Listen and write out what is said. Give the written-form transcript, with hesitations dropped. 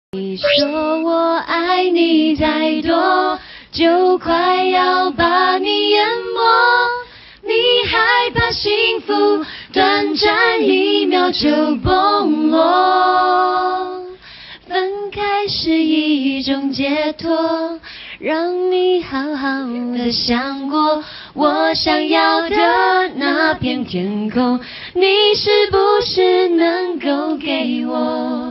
你说我爱你太多，就快要把你淹没。你害怕幸福短暂一秒就崩落，分开是一种解脱，让你好好的想过我想要的那片天空，你是不是能够给我？